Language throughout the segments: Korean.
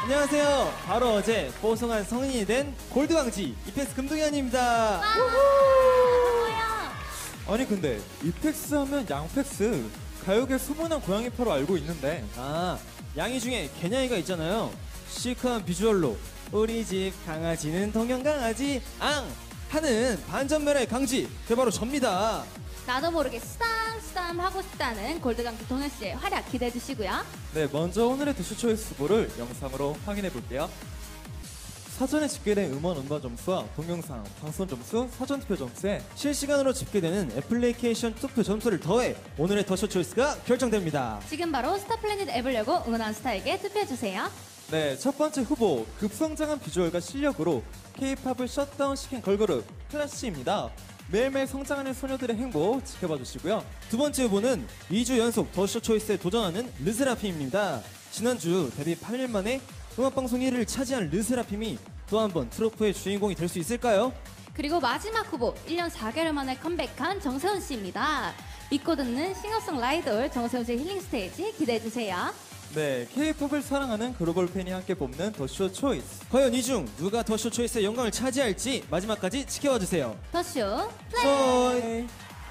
안녕하세요. 바로 어제 뽀송한 성인이 된 골드왕지 이펙스 금동현입니다. 아니 근데 이펙스 하면 양펙스, 가요계 소문난 고양이파로 알고 있는데 양이 중에 개냥이가 있잖아요. 시크한 비주얼로 우리 집 강아지는 동양강아지 앙 하는 반전매력의 강지, 그게 바로 접니다. 나도 모르게 쓰담쓰담 하고 싶다는 골드강지 동현씨의 활약 기대해주시고요. 네, 먼저 오늘의 더쇼 초이스 후보를 영상으로 확인해 볼게요. 사전에 집계된 음원 점수와 동영상, 방송 점수, 사전 투표 점수에 실시간으로 집계되는 애플리케이션 투표 점수를 더해 오늘의 더쇼 초이스가 결정됩니다. 지금 바로 스타플래닛 앱을 열고 응원하는 스타에게 투표해주세요. 네, 첫 번째 후보 급성장한 비주얼과 실력으로 K-팝을 셧다운시킨 걸그룹 클래시입니다. 매일매일 성장하는 소녀들의 행복 지켜봐 주시고요. 두 번째 후보는 2주 연속 더쇼 초이스에 도전하는 르세라핌입니다. 지난주 데뷔 8일 만에 음악방송 1위를 차지한 르세라핌이 또 한 번 트로프의 주인공이 될 수 있을까요? 그리고 마지막 후보 1년 4개월 만에 컴백한 정세훈씨입니다. 믿고 듣는 싱어송라이더 정세훈씨의 힐링 스테이지 기대해주세요. 네, K-팝을 사랑하는 글로벌 팬이 함께 뽑는 더쇼 초이스. 과연 이 중 누가 더쇼 초이스의 영광을 차지할지 마지막까지 지켜봐주세요. 더쇼 플레이!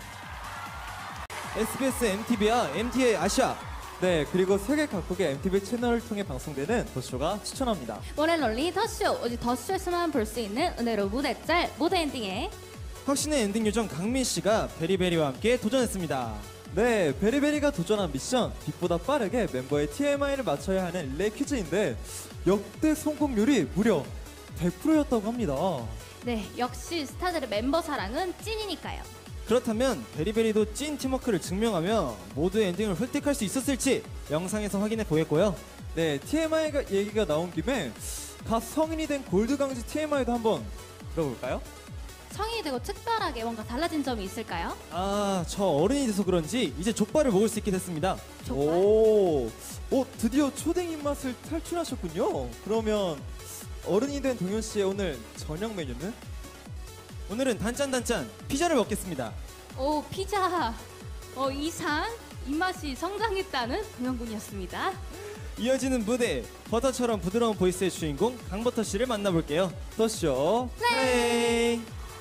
SBS MTV와 MTA 아시아, 네, 그리고 세계 각국의 MTV 채널을 통해 방송되는 더쇼가 추천합니다. 모렐롤리 더쇼, 오직 더쇼에서만 볼 수 있는 은혜로 무대 짤, 무대 엔딩에 확신의 엔딩 요정 강민씨가 베리베리와 함께 도전했습니다. 네, 베리베리가 도전한 미션, 빛보다 빠르게 멤버의 TMI를 맞춰야 하는 릴레이 퀴즈인데 역대 성공률이 무려 100%였다고 합니다. 네, 역시 스타들의 멤버 사랑은 찐이니까요. 그렇다면 베리베리도 찐 팀워크를 증명하며 모두의 엔딩을 획득할 수 있었을지 영상에서 확인해 보겠고요. 네, TMI 얘기가 나온 김에 갓 성인이 된 골드강지 TMI도 한번 들어볼까요? 성인이 되고 특별하게 뭔가 달라진 점이 있을까요? 저 어른이 돼서 그런지 이제 족발을 먹을 수 있게 됐습니다. 족발? 오, 드디어 초딩 입맛을 탈출하셨군요. 그러면 어른이 된 동현 씨의 오늘 저녁 메뉴는? 오늘은 단짠 피자를 먹겠습니다. 오, 피자. 이상 입맛이 성장했다는 동현군이었습니다. 이어지는 무대, 버터처럼 부드러운 보이스의 주인공 강버터 씨를 만나볼게요. 더쇼 플레이!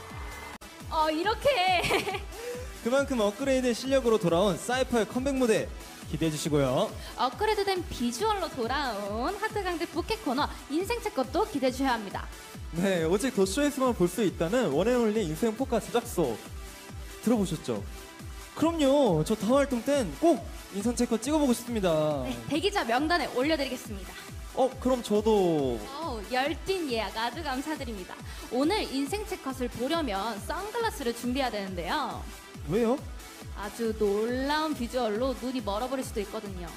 이렇게 그만큼 업그레이드 실력으로 돌아온 사이퍼의 컴백 무대 기대해 주시고요. 업그레이드된 비주얼로 돌아온 하트강제 부캐 코너 인생책 것도 기대해 주셔야 합니다. 네, 오직 더쇼에서만 볼 수 있다는 원앤올리 인생 포카 제작소 들어보셨죠? 그럼요. 저 다음 활동 땐 꼭 인선 체커 찍어보고 싶습니다. 네, 대기자 명단에 올려드리겠습니다. 그럼 저도 열띤 예약 아주 감사드립니다. 오늘 인생책 컷을 보려면 선글라스를 준비해야 되는데요. 왜요? 아주 놀라운 비주얼로 눈이 멀어버릴 수도 있거든요.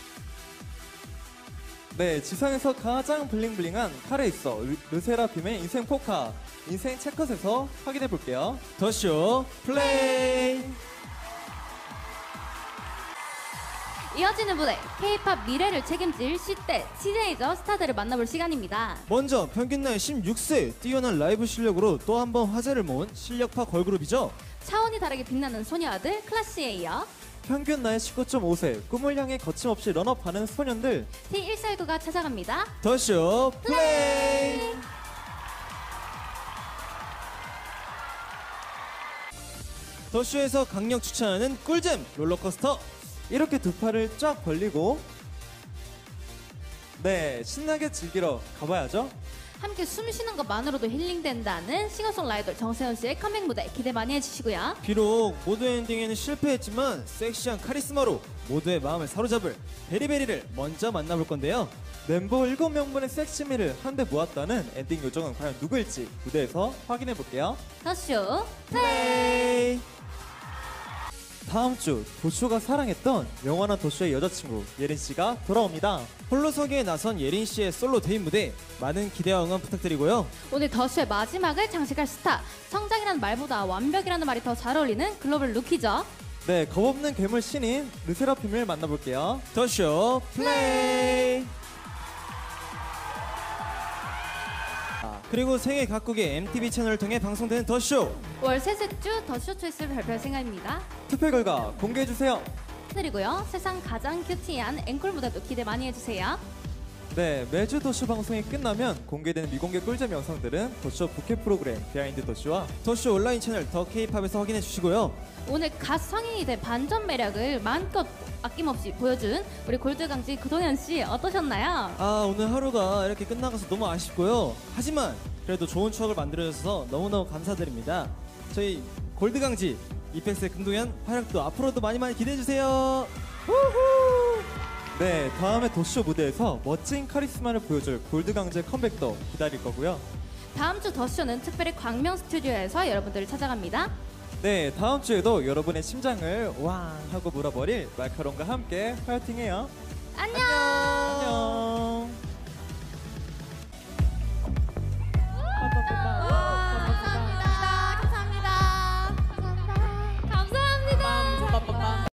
네, 지상에서 가장 블링블링한 카레이서 르세라핌의 인생 포카 인생 체컷에서 확인해 볼게요. 더쇼 플레이! 이어지는 무대, K-팝 미래를 책임질 10대 티네이저 스타들을 만나볼 시간입니다. 먼저 평균 나이 16세, 뛰어난 라이브 실력으로 또 한 번 화제를 모은 실력파 걸그룹이죠. 차원이 다르게 빛나는 소녀아들 클래시에 이어 평균 나이 19.5세, 꿈을 향해 거침없이 런업하는 소년들 T149가 찾아갑니다. 더쇼 플레이! 더쇼에서 강력 추천하는 꿀잼 롤러코스터. 이렇게 두 팔을 쫙 벌리고 네, 신나게 즐기러 가봐야죠. 함께 숨 쉬는 것만으로도 힐링된다는 싱어송라이더 정세현 씨의 컴백 무대 기대 많이 해주시고요. 비록 모두 엔딩에는 실패했지만 섹시한 카리스마로 모두의 마음을 사로잡을 베리베리를 먼저 만나볼 건데요. 멤버 7명분의 섹시미를 한데 모았다는 엔딩 요정은 과연 누구일지 무대에서 확인해 볼게요. 더쇼 플레이! 다음 주 도쇼가 사랑했던 영원한 도쇼의 여자친구 예린씨가 돌아옵니다. 홀로서기에 나선 예린씨의 솔로 데뷔 무대 많은 기대와 응원 부탁드리고요. 오늘 더쇼의 마지막을 장식할 스타 성장이라는 말보다 완벽이라는 말이 더 잘 어울리는 글로벌 루키죠. 네, 겁없는 괴물 신인 르세라핌을 만나볼게요. 더쇼 플레이! 그리고 세계 각국의 MTV 채널을 통해 방송되는 더쇼. 월 셋째 주 더쇼 초이스를 발표할 생각입니다. 투표 결과 공개해주세요. 그리고요 세상 가장 큐티한 앵콜 무대도 기대 많이 해주세요. 네, 매주 더쇼 방송이 끝나면 공개되는 미공개 꿀잼 영상들은 더쇼 부캐 프로그램 비하인드 더쇼와 더쇼 온라인 채널 더 K-팝에서 확인해 주시고요. 오늘 갓 성인이 된 반전 매력을 마음껏 아낌없이 보여준 우리 골드강지 구동현 씨 어떠셨나요? 아, 오늘 하루가 이렇게 끝나가서 너무 아쉽고요. 하지만 그래도 좋은 추억을 만들어주셔서 너무너무 감사드립니다. 저희 골드강지 이펙스의 금동현 활약도 앞으로도 많이 많이 기대해 주세요. 네, 다음에 더쇼 무대에서 멋진 카리스마를 보여줄 골드 강제 컴백도 기다릴 거고요. 다음 주 더쇼는 특별히 광명 스튜디오에서 여러분들을 찾아갑니다. 네, 다음 주에도 여러분의 심장을 왕 하고 물어버릴 말카롱과 함께 파이팅해요. 안녕! 안녕.